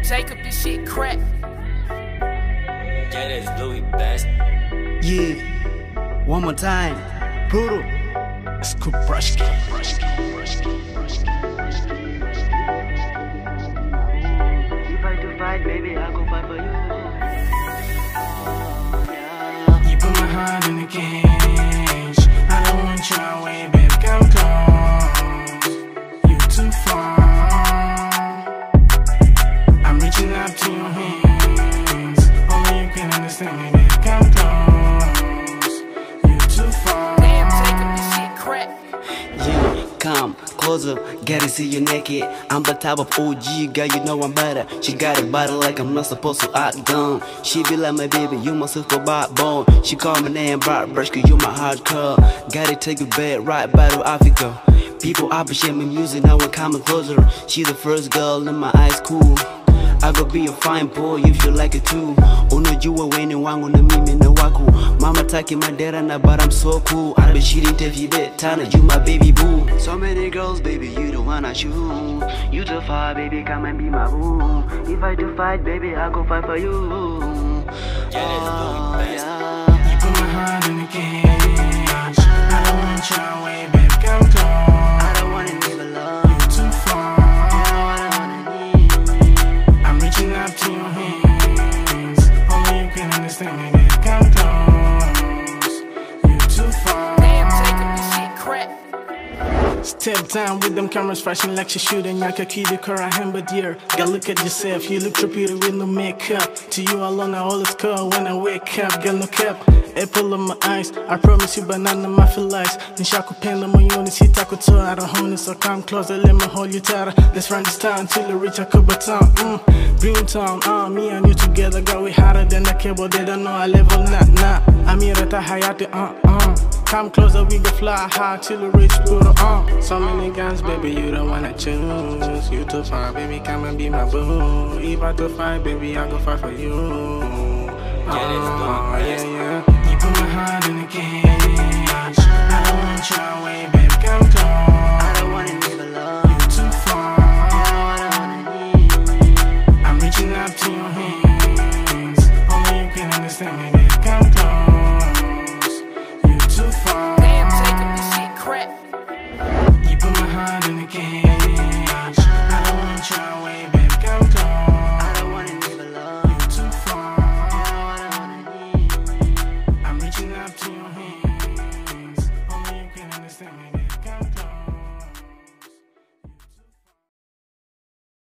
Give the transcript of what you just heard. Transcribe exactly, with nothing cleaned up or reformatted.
Jacob, this shit crack. Yeah, that's Louis best. Yeah, one more time, brutal. It's Kubrashki. If I do fight, baby, I go fight for you. You put my heart in the cage. I don't want you away, babe, come close. You too far. I'm reaching out to your hands. Only you can understand me, babe, come close. You too far. Damn, Jacob, this shit crack. Yeah, come closer, gotta see you naked. I'm the type of O G girl, you know I'm better. She got a body like I'm not supposed to act dumb. She be like my baby, you my super backbone. She call my name Bart Brush, cause you my hardcore. Gotta take you back right back to Africa. People appreciate my music, now we're coming closer. She the first girl in my eyes, cool. I go be a fine boy if you like it too. Unajua weni wangu na mimi na wako. Mama taki madera na but I'm so cool. I be cheating to you bit Tana, you my baby boo. So many girls, baby, you the one I choose. You too far, baby, come and be my boo. If I do fight, baby, I go fight for you. Yeah, that's Louis best. You put my heart in the cage. I don't want you away, babe, come close. I don't wanna live alone. You too far. I'm reaching out to your hands. Only you can understand me, babe, come close. You too far. Damn, Jacob, this shit crack. Step down with them cameras flashing like she's shooting. I could keep the car I hand, but yeah. Girl, look at yourself. You look trippy with no makeup. To you alone, I always call when I wake up. Girl, no cap. Apple of my eyes. I promise you, banana my lies. Nishaku pen on my units. Hit I could tell. I don't hold it, so come closer. Let me hold you tighter. Let's run this town till we reach a Cuba town. Mm. Dream town. Uh, me and you together. Girl, we harder than the cable. They don't know I level. Nah, nah. I'm here at the Hayati. Uh, uh. Come closer, we go fly high till we reach Pluto, uh. So many guns, baby, you don't wanna choose. You too far, baby, come and be my boo. If I do fight, baby, I go fight for you. Yeah, that's Louis Oh, best. yeah, yeah. You put my heart in the cage. I don't want you away, baby.